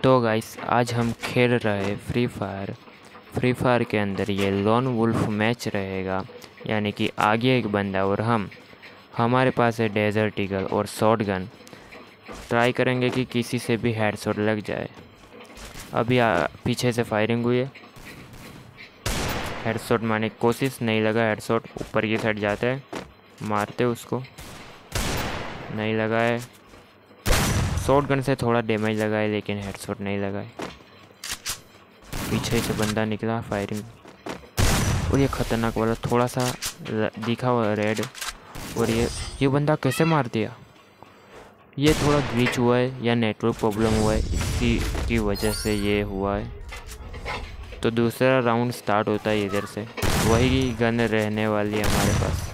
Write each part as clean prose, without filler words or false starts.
तो गाइस आज हम खेल रहे फ्री फायर के अंदर ये लोन वुल्फ मैच रहेगा, यानी कि आगे एक बंदा और हमारे पास है डेजर्ट ईगल और शॉटगन। ट्राई करेंगे कि किसी से भी हेडशॉट लग जाए। अभी पीछे से फायरिंग हुई है, हेडशॉट मारने की कोशिश, नहीं लगा हेडशॉट। ऊपर की साइड जाते हैं, मारते उसको, नहीं लगा है। शॉटगन से थोड़ा डैमेज लगा है लेकिन हेडशॉट नहीं लगा है। पीछे से बंदा निकला, फायरिंग, और ये खतरनाक वाला थोड़ा सा दिखा हुआ रेड, और ये बंदा कैसे मार दिया। ये थोड़ा ग्लिच हुआ है या नेटवर्क प्रॉब्लम हुआ है, इसी की वजह से ये हुआ है। तो दूसरा राउंड स्टार्ट होता है इधर से, वही गन रहने वाली है हमारे पास।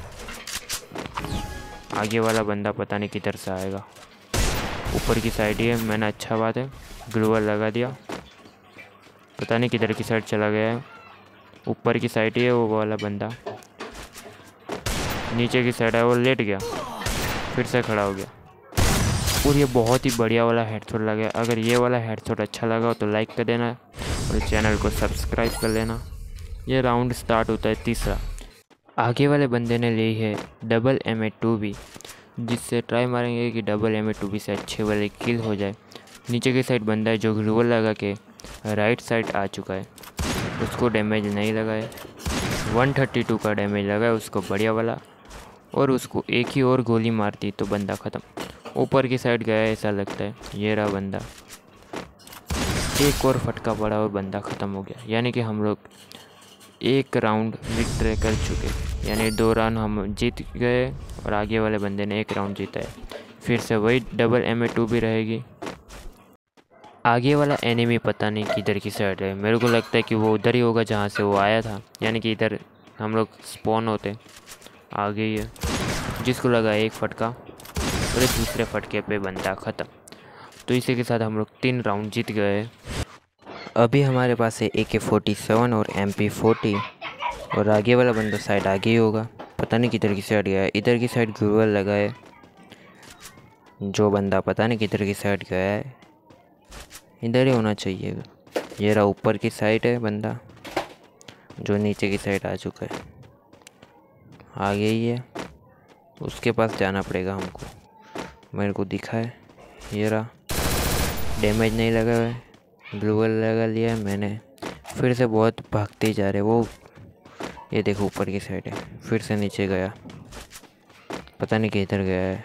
आगे वाला बंदा पता नहीं किधर से आएगा। ऊपर की साइड ही है, मैंने अच्छा बात है ग्लूवल लगा दिया, पता नहीं किधर की साइड चला गया है। ऊपर की साइड ही है वो वाला बंदा, नीचे की साइड है वो लेट गया, फिर से खड़ा हो गया, और ये बहुत ही बढ़िया वाला हेडशॉट लगा। अगर ये वाला हेडशॉट अच्छा लगा तो लाइक कर देना और चैनल को सब्सक्राइब कर लेना। ये राउंड स्टार्ट होता है तीसरा। आगे वाले बंदे ने ली है डबल M2B, जिससे ट्राई मारेंगे कि डबल M2B से अच्छे वाले किल हो जाए। नीचे की साइड बंदा है जो ग्लूवल लगा के राइट साइड आ चुका है, उसको डैमेज नहीं लगा है। 132 का डैमेज लगा है उसको, बढ़िया वाला, और उसको एक ही और गोली मारती तो बंदा ख़त्म। ऊपर की साइड गया ऐसा लगता है, ये रहा बंदा, एक और फटका पड़ा और बंदा ख़त्म हो गया। यानी कि हम लोग एक राउंड विक्ट्री कर चुके, यानी 2 राउंड हम जीत गए और आगे वाले बंदे ने 1 राउंड जीता है। फिर से वही डबल M2B रहेगी। आगे वाला एनिमी पता नहीं किधर की साइड है, मेरे को लगता है कि वो उधर ही होगा जहाँ से वो आया था, यानी कि इधर हम लोग स्पॉन होते। आगे ही है, जिसको लगा 1 फटका और दूसरे फटके पे बंदा ख़त्म। तो इसी के साथ हम लोग 3 राउंड जीत गए। अभी हमारे पास है AK-47 और MP40, और आगे वाला बंदा साइड आगे ही होगा, पता नहीं किधर की साइड गया है। इधर की साइड ग्लूवल लगा है, जो बंदा पता नहीं किधर की साइड गया है, इधर ही होना चाहिए। ये रहा ऊपर की साइड है बंदा, जो नीचे की साइड आ चुका है, आगे ही है, उसके पास जाना पड़ेगा हमको। मेरे को दिखा है, ये रहा, डैमेज नहीं लगा है, ग्लूवल लगा लिया है मैंने। फिर से बहुत भागते ही जा रहे वो, ये देखो ऊपर की साइड है, फिर से नीचे गया, पता नहीं किधर गया है,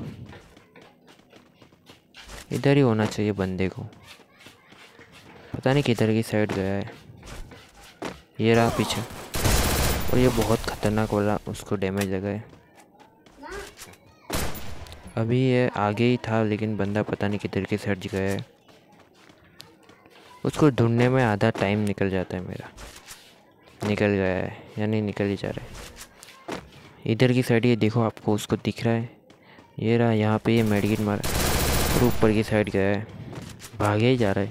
इधर ही होना चाहिए बंदे को, पता नहीं किधर की साइड गया है। ये रहा पीछे, और ये बहुत ख़तरनाक वाला, उसको डैमेज लगा है। अभी ये आगे ही था लेकिन बंदा पता नहीं किधर की साइड गया है, उसको ढूंढने में आधा टाइम निकल जाता है मेरा। निकल गया है, यानी निकल ही जा रहा है। इधर की साइड ये देखो, आपको उसको दिख रहा है, ये रहा, यहाँ पे ये मेडिकेट मारा, और ऊपर की साइड गया है, भागे ही जा रहा है।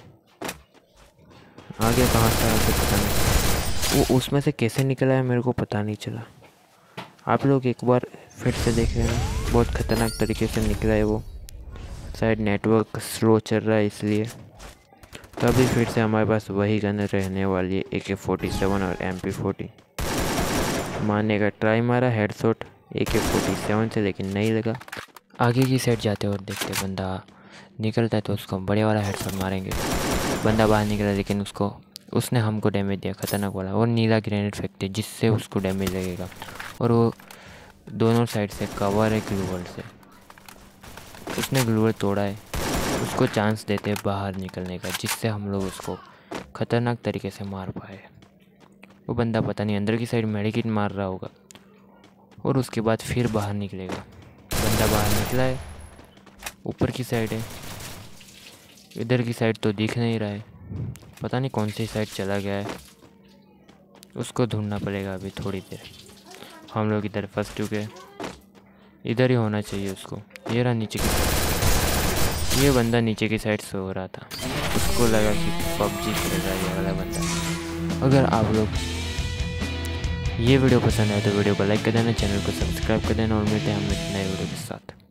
आगे कहाँ से आया पता नहीं, वो उसमें से कैसे निकला है मेरे को पता नहीं चला। आप लोग एक बार फिर से देख लेना, बहुत ख़तरनाक तरीके से निकला है वो, शायद नेटवर्क स्लो चल रहा है इसलिए। तो अभी फिर से हमारे पास वही गन रहने वाली है, AK-47 और MP40। मारने का ट्राई मारा हेडशॉट AK-47 से, लेकिन नहीं लगा। आगे की साइड जाते और देखते बंदा निकलता है तो उसको बड़े वाला हेडशॉट मारेंगे। बंदा बाहर निकला लेकिन उसने हमको डैमेज दिया, ख़तरनाक वाला, और नीला ग्रेनेड फेंकते जिससे उसको डैमेज लगेगा। और वो दोनों साइड से कवर है ग्लूवल से, उसने ग्लूवल तोड़ा है, उसको चांस देते हैं बाहर निकलने का, जिससे हम लोग उसको ख़तरनाक तरीके से मार पाए। वो बंदा पता नहीं अंदर की साइड मेडिकेट मार रहा होगा, और उसके बाद फिर बाहर निकलेगा। बंदा बाहर निकला है, ऊपर की साइड है, इधर की साइड तो दिख नहीं रहा है, पता नहीं कौन सी साइड चला गया है, उसको ढूंढना पड़ेगा अभी थोड़ी देर। हम लोग इधर फंस चुके हैं, इधर ही होना चाहिए उसको। ये रहा नीचे की साइड, ये बंदा नीचे की साइड से हो रहा था, उसको लगा कि PUBG खेल रहा है ये वाला बंदा। अगर आप लोग ये वीडियो पसंद आए तो वीडियो को लाइक कर देना, चैनल को सब्सक्राइब कर देना, और मिलते हैं हम एक नए वीडियो के साथ।